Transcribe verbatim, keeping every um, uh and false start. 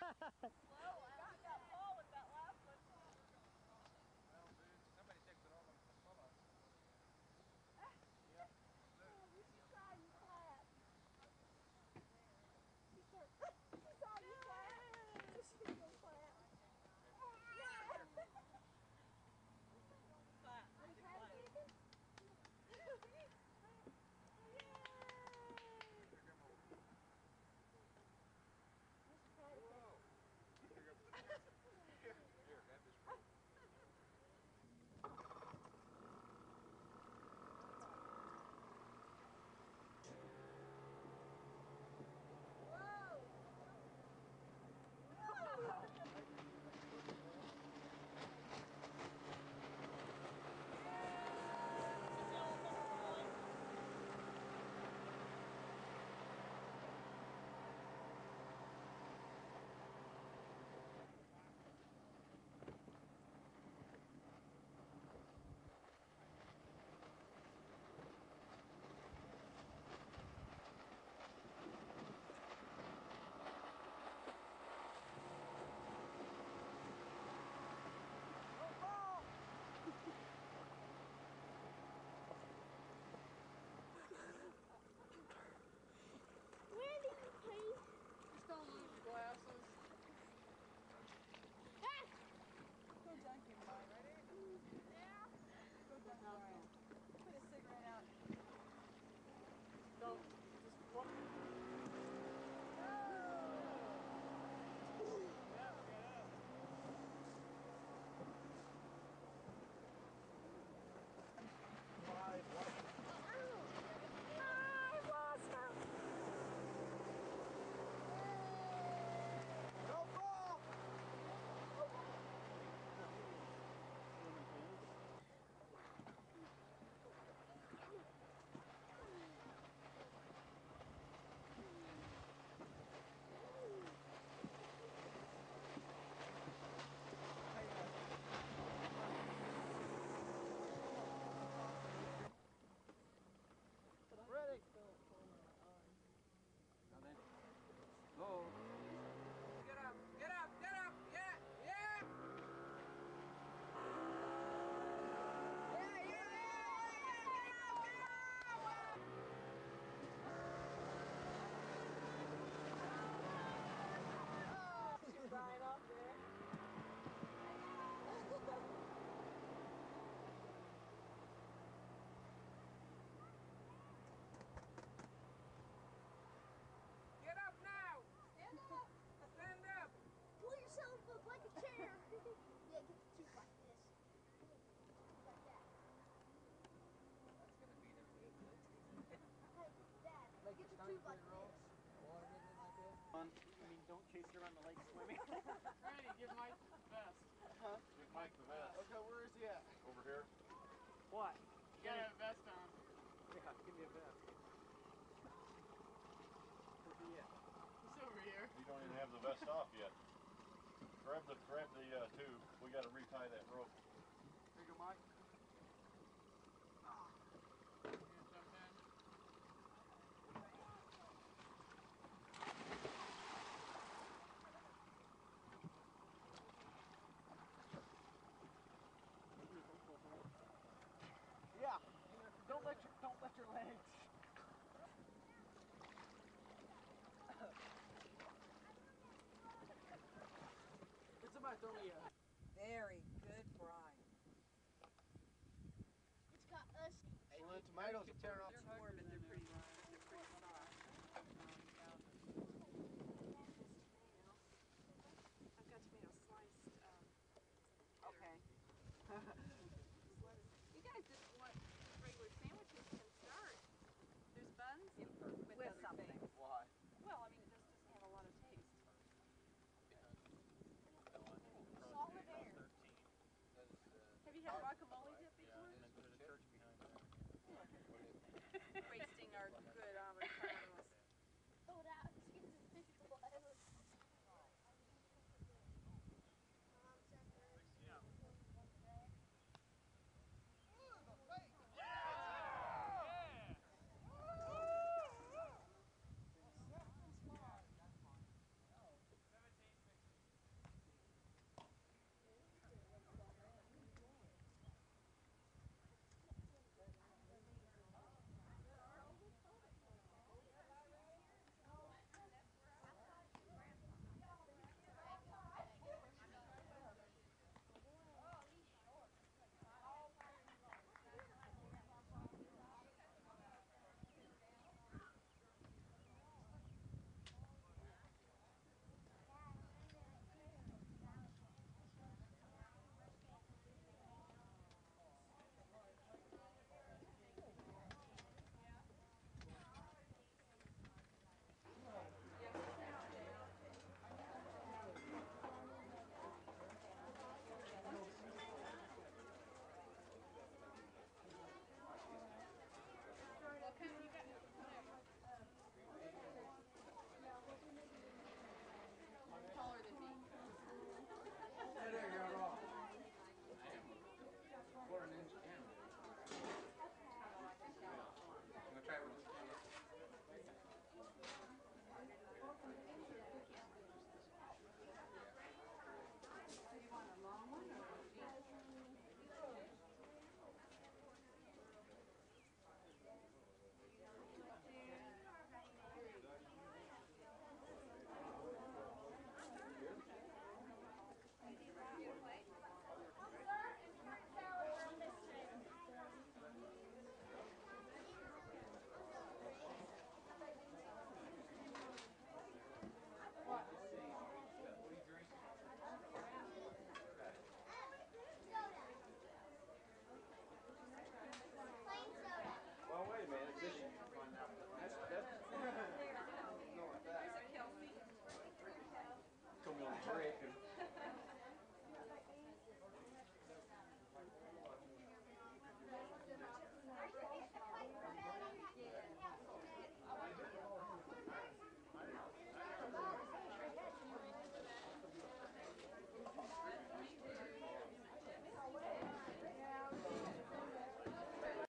Got that ball with that last one. Well, dude, somebody takes it all on the pull-ups. Yeah. Oh, you should try and clap. She said, she saw you clap. So she's going to clap. Yeah. Clap. Are you clapping? Yay. Whoa. Here, here, grab this rope. Don't lose your glasses. Ah! Go dunking, Mike. Ready? Yeah. Go dunk, Brian. Put a cigarette out. Don't. Just one. Five, one. I lost her. Go ball! Ready? Now then, go. Get up, get up, get up, yeah, yeah! Yeah, yeah, yeah, yeah, get up, get up! She's right up there. Get up now! Stand up. Stand up! Pull yourself up like a chair. Yeah, get the tube like this. Like that. That's gonna beat it. Like that. Like Get the stomach tube like roll. this. Water getting in like this. On, I mean, don't chase it around the lake swimming. Randy, give Mike the vest. Huh? Give Mike the vest. Okay, where is he at? Over here. What? You gotta have a vest on. Yeah, give me a vest. Where's he at? He's over here. You don't even have the vest off yet. Grab the grab the uh, tube. We got to retie that rope. There you go, Mike. You gonna jump in? Yeah. Don't let your don't let your legs. It's about only a. Very good, Brian. It's got us. Hey, well, the tomatoes will tear off. They're hard, but they're pretty, they're pretty soft. I've got tomato sliced. Um, okay. You guys just want regular sandwiches can start. There's buns with, with other something. Things. Why? Well, I mean, it just doesn't have a lot of taste. Solid air. Have you had guacamole dip before? Yeah, and then there's a church behind there. Wasting our